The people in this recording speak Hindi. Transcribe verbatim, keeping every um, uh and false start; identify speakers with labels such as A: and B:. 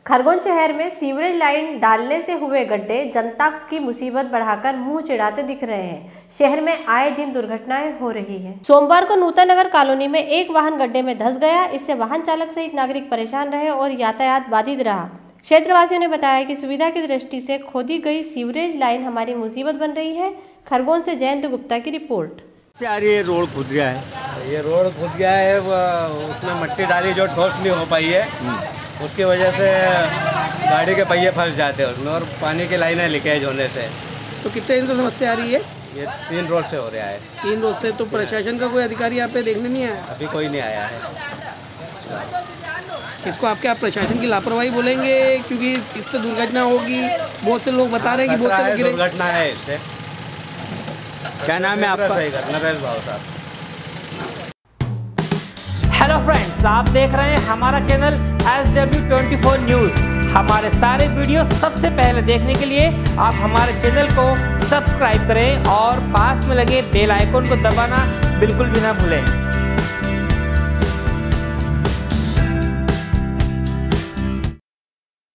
A: खरगोन शहर में सीवरेज लाइन डालने से हुए गड्ढे जनता की मुसीबत बढ़ाकर मुंह चिढ़ाते दिख रहे हैं। शहर में आए दिन दुर्घटनाएं हो रही हैं। सोमवार को नूतन नगर कॉलोनी में एक वाहन गड्ढे में धंस गया। इससे वाहन चालक सहित नागरिक परेशान रहे और यातायात बाधित रहा। क्षेत्रवासियों ने बताया कि सुविधा की दृष्टि से खोदी गई सीवरेज लाइन हमारी मुसीबत बन रही है। खरगोन से जयंत गुप्ता की रिपोर्ट।
B: ये रोड खुद गया है ये रोड खुद गया है उसमें मिट्टी डाली जो ठोस नहीं हो पाई है, उसकी वजह से गाड़ी के पहिए फंस जाते हैं उसमें और पानी की लाइनें लीकेज होने से।
C: तो कितने दिन से समस्या आ रही है?
B: ये तीन रोज से हो रहा है।
C: तीन रोज से? तो प्रशासन का कोई अधिकारी यहाँ पे देखने नहीं आया?
B: अभी कोई नहीं आया है।
C: इसको आपके आप प्रशासन की लापरवाही बोलेंगे? क्योंकि इससे दुर्घटना होगी, बहुत से लोग बता रहे हैं कि बहुत से लोग
B: दुर्घटना है इससे। क्या नाम है आपका? नरेश भाव साहब।
D: हेलो फ्रेंड्स, आप देख रहे हैं हमारा channel S W twenty four news. हमारे सारे वीडियो सबसे पहले देखने के लिए आप हमारे चैनल को सब्सक्राइब करें और पास में लगे बेल आइकन को दबाना बिल्कुल भी ना भूलें।